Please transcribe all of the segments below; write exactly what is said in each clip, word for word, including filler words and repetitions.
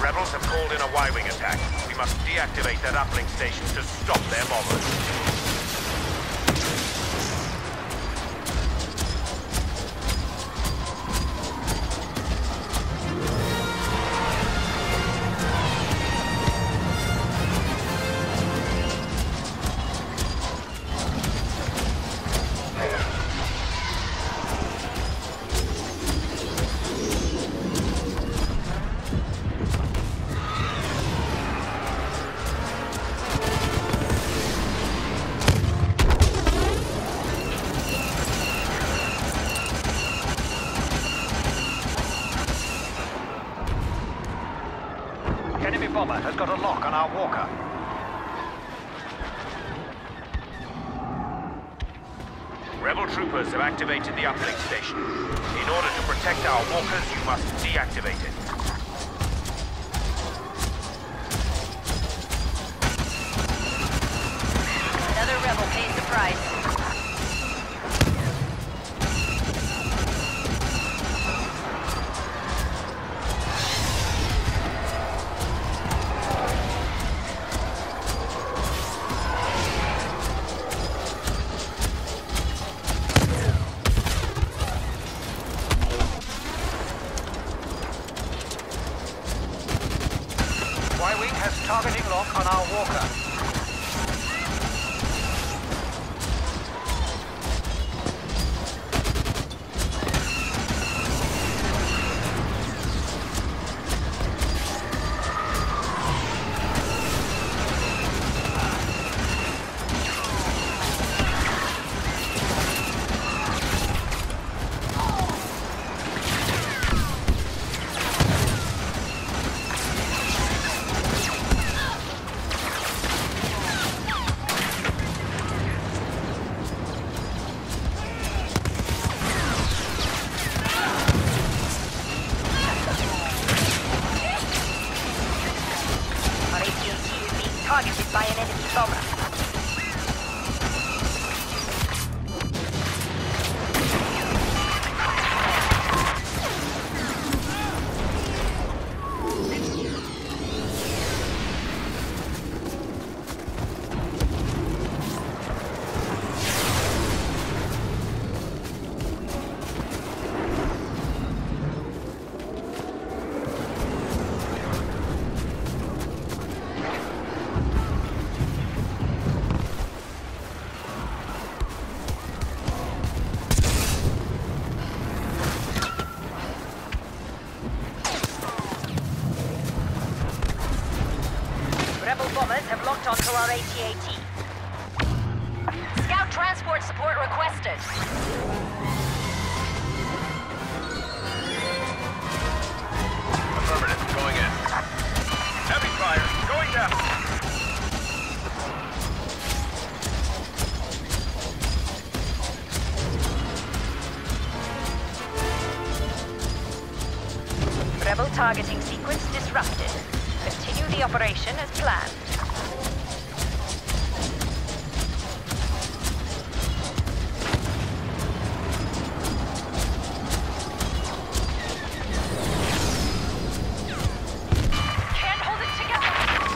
Rebels have called in a Y-wing attack. We must deactivate that uplink station to stop their bombers. Enemy bomber has got a lock on our walker. Rebel troopers have activated the uplink station. In order to protect our walkers, you must deactivate it. Another rebel pays the price. Y-wing has targeting lock on our walker. Targeted by an enemy bomber. Rebel bombers have locked onto our A T A T. Scout transport support requested. Affirmative, going in. Heavy fire, going down. Rebel targeting sequence disrupted. Continue the operation as planned. Can't hold it together.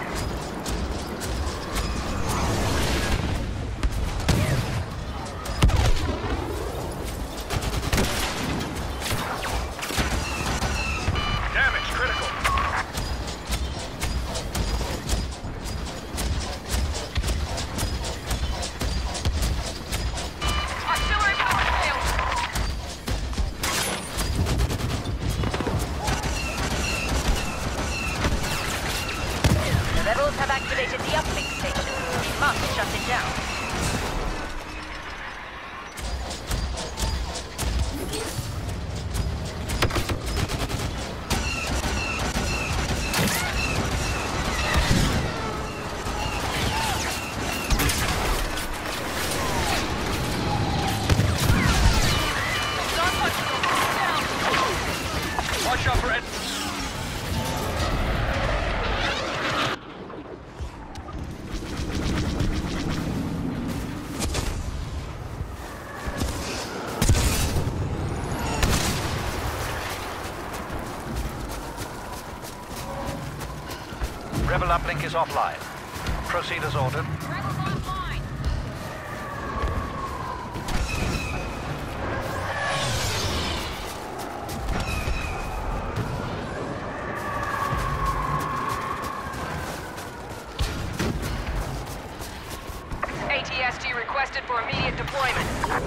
Damage critical. Auxiliary power failed. The rebels have activated the uplink station. We must shut it down. Watch out for it. Rebel uplink is offline. Proceed as ordered. A T S T requested for immediate deployment.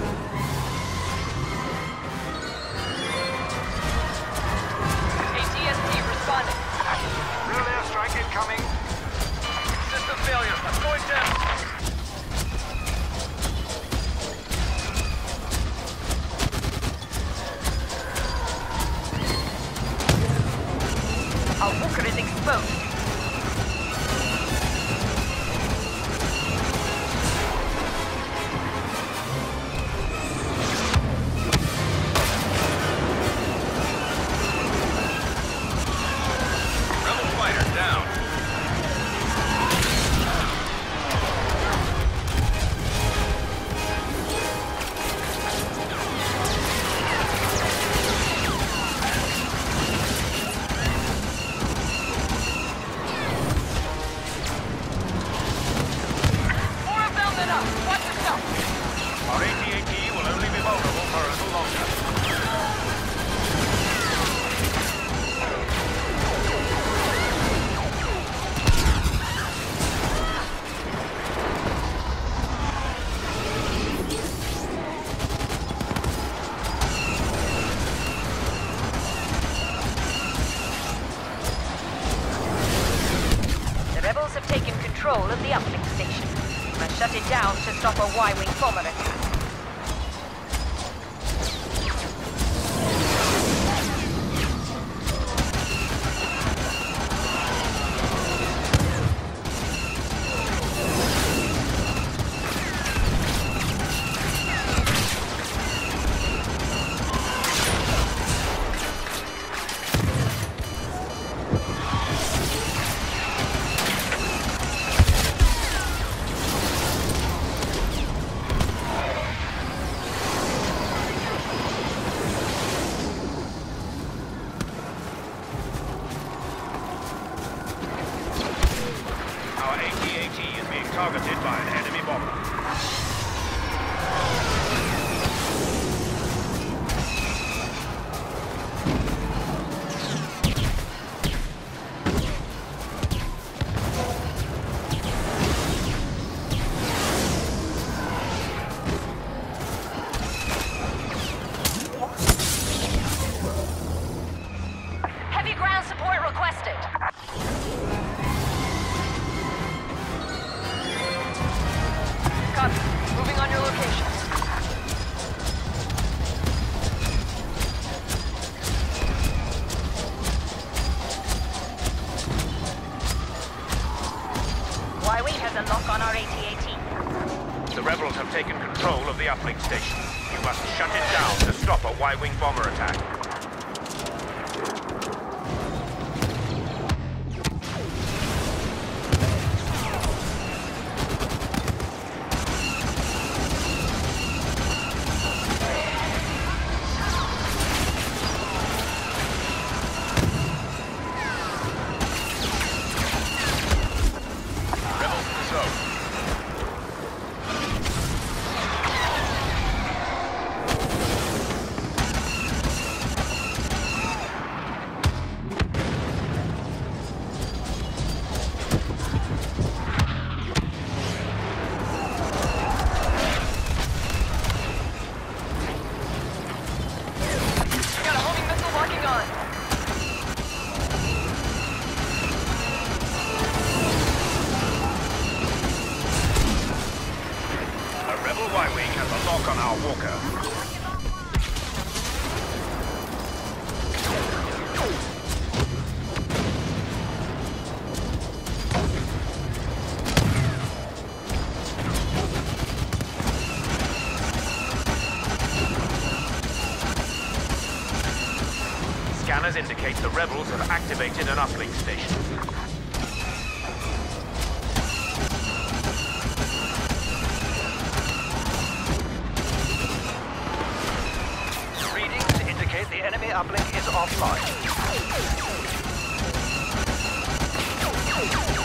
A T S T responding. Real airstrike incoming. System failure. I'm going down. Our Walker is exposed. Rebel fighter down. More of them than us. Watch yourself. Our A T A T will only be vulnerable for a little longer. The rebels have taken control of the uplink station. We must shut it down to stop a Y-wing bomber attack. Our A T A T is being targeted by an enemy bomber. Heavy ground support requested. Copy. Moving on your location. Y-wing has a lock on our A T A T. The rebels have taken control of the uplink station. You must shut it down to stop a Y-wing bomber attack. Rebels in the zone. We got a homing missile locking on. A rebel Y-wing has a lock on our walker. Scanners indicate the rebels have activated an uplink station. Readings indicate the enemy uplink is offline.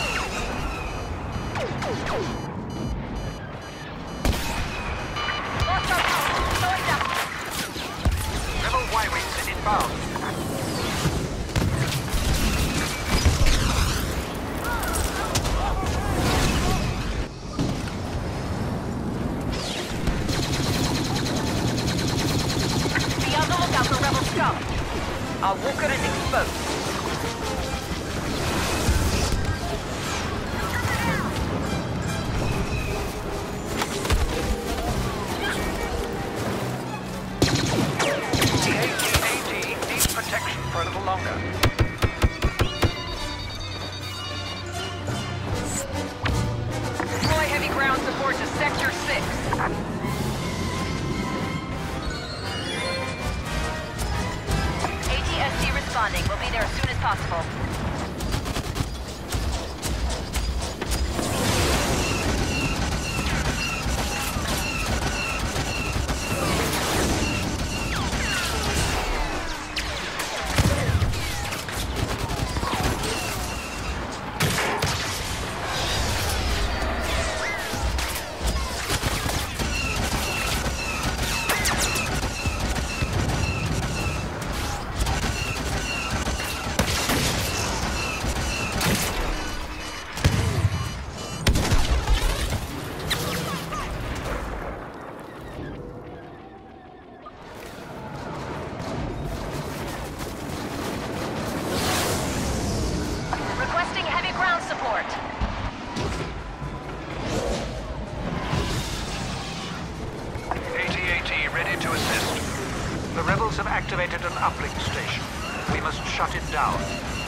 uplink station. We must shut it down.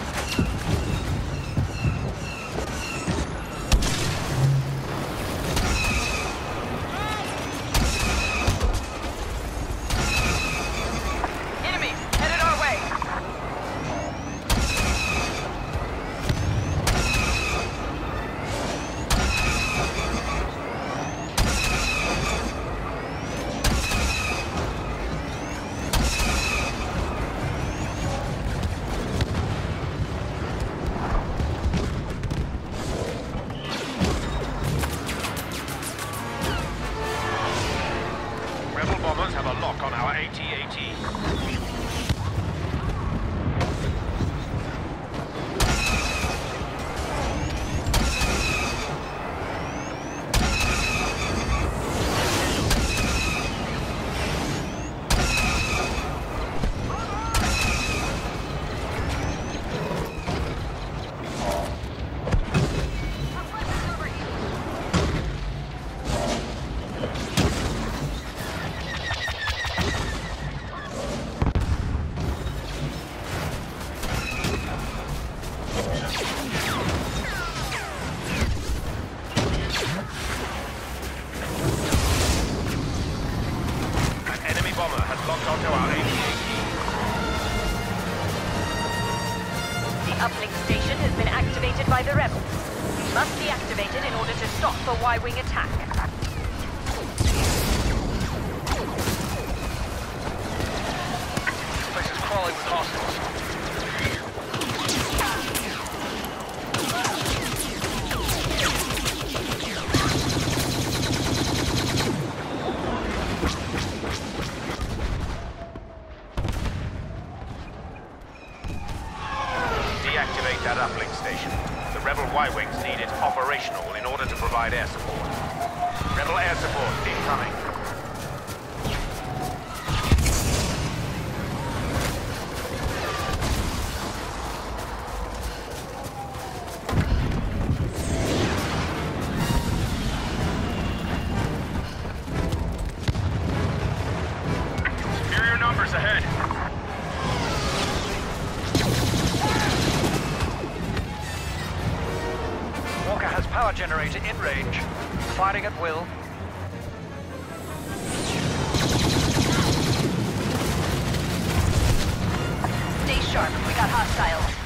Enemies, headed our way. Rebel bombers have a lock on our A T A T. Bomber has locked onto our A T A T. The uplink station has been activated by the rebels. It must be activated in order to stop the Y-wing attack. This place is crawling with hostiles. Deactivate that uplink station. The Rebel Y-wings need it operational in order to provide air support. Rebel air support incoming. Superior numbers ahead. Walker has power generator in range. Firing at will. Stay sharp, we got hostiles.